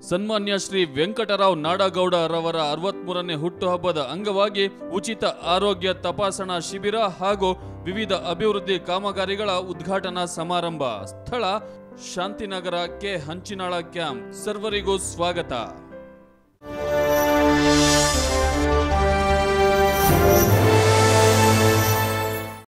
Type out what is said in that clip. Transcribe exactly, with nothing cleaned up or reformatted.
ಸನ್ಮಾನ್ಯ ಶ್ರೀ ವೆಂಕಟರಾವ್ ನಾಡಗೌಡ ರವರ ಅರವತ್ಮೂರನೇ ಹುಟ್ಟುಹಬ್ಬದ ಅಂಗವಾಗಿ ಉಚಿತ ಆರೋಗ್ಯ ತಪಾಸಣಾ ಶಿಬಿರ ಹಾಗೂ ವಿವಿಧ ಅಭಿವೃದ್ಧಿ ಕಾಮಗಾರಿಗಳ ಉದ್ಘಾಟನಾ ಸಮಾರಂಭ. ಸ್ಥಳ ಶಾಂತಿನಗರ ಕೆ ಹಂಚಿನಾಳ ಕ್ಯಾಂಪ್. ಸರ್ವರಿಗೂ ಸ್ವಾಗತ.